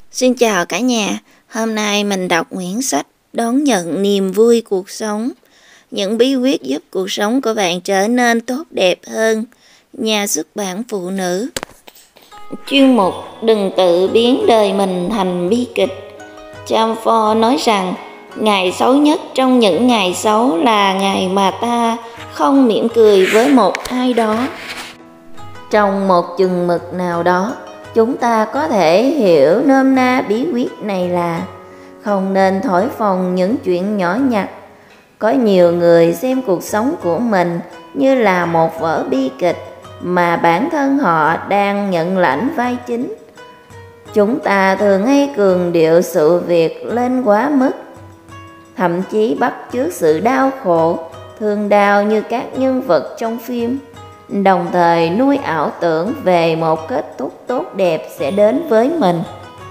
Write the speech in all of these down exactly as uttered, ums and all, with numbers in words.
Xin chào cả nhà, hôm nay mình đọc quyển sách Đón nhận niềm vui cuộc sống. Những bí quyết giúp cuộc sống của bạn trở nên tốt đẹp hơn. Nhà xuất bản Phụ Nữ. Chuyên mục Đừng tự biến đời mình thành bi kịch. Chamfort nói rằng, ngày xấu nhất trong những ngày xấu là ngày mà ta không mỉm cười với một ai đó. Trong một chừng mực nào đó, chúng ta có thể hiểu nôm na bí quyết này là không nên thổi phồng những chuyện nhỏ nhặt. Có nhiều người xem cuộc sống của mình như là một vở bi kịch mà bản thân họ đang nhận lãnh vai chính. Chúng ta thường hay cường điệu sự việc lên quá mức, thậm chí bắt chước sự đau khổ, thương đau như các nhân vật trong phim, đồng thời nuôi ảo tưởng về một kết thúc tốt đẹp sẽ đến với mình.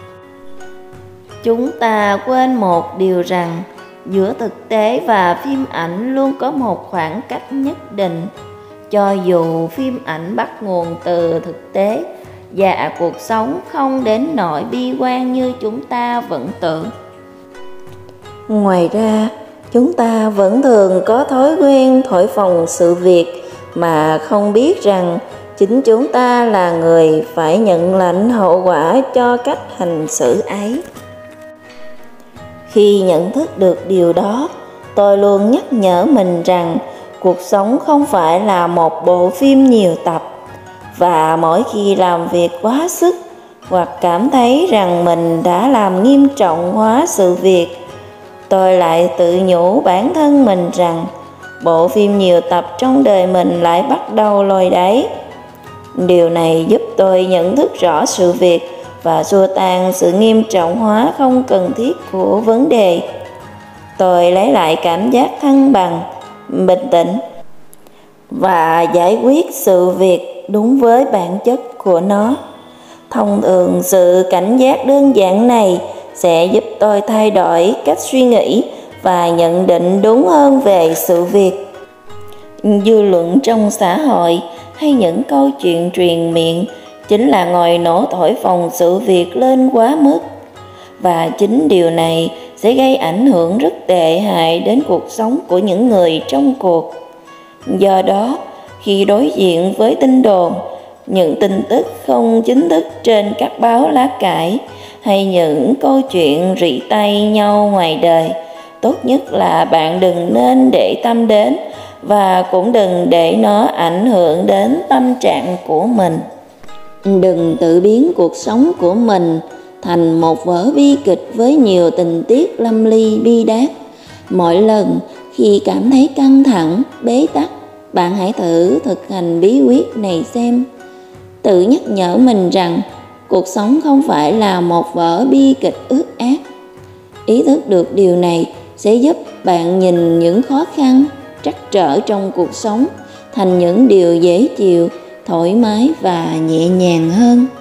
Chúng ta quên một điều rằng giữa thực tế và phim ảnh luôn có một khoảng cách nhất định. Cho dù phim ảnh bắt nguồn từ thực tế và cuộc sống không đến nỗi bi quan như chúng ta vẫn tưởng. Ngoài ra, chúng ta vẫn thường có thói quen thổi phồng sự việc mà không biết rằng chính chúng ta là người phải nhận lãnh hậu quả cho cách hành xử ấy. Khi nhận thức được điều đó, tôi luôn nhắc nhở mình rằng cuộc sống không phải là một bộ phim nhiều tập, và mỗi khi làm việc quá sức hoặc cảm thấy rằng mình đã làm nghiêm trọng hóa sự việc, tôi lại tự nhủ bản thân mình rằng bộ phim nhiều tập trong đời mình lại bắt đầu lôi đáy. Điều này giúp tôi nhận thức rõ sự việc và xua tan sự nghiêm trọng hóa không cần thiết của vấn đề. Tôi lấy lại cảm giác thăng bằng, bình tĩnh và giải quyết sự việc đúng với bản chất của nó. Thông thường, sự cảnh giác đơn giản này sẽ giúp tôi thay đổi cách suy nghĩ và nhận định đúng hơn về sự việc. Dư luận trong xã hội hay những câu chuyện truyền miệng chính là ngòi nổ thổi phồng sự việc lên quá mức, và chính điều này sẽ gây ảnh hưởng rất tệ hại đến cuộc sống của những người trong cuộc. Do đó, khi đối diện với tin đồn, những tin tức không chính thức trên các báo lá cải hay những câu chuyện rỉ tay nhau ngoài đời, tốt nhất là bạn đừng nên để tâm đến và cũng đừng để nó ảnh hưởng đến tâm trạng của mình. Đừng tự biến cuộc sống của mình thành một vở bi kịch với nhiều tình tiết lâm ly bi đát. Mỗi lần khi cảm thấy căng thẳng, bế tắc, bạn hãy thử thực hành bí quyết này xem. Tự nhắc nhở mình rằng cuộc sống không phải là một vở bi kịch ướt át. Ý thức được điều này sẽ giúp bạn nhìn những khó khăn, trắc trở trong cuộc sống thành những điều dễ chịu, thoải mái và nhẹ nhàng hơn.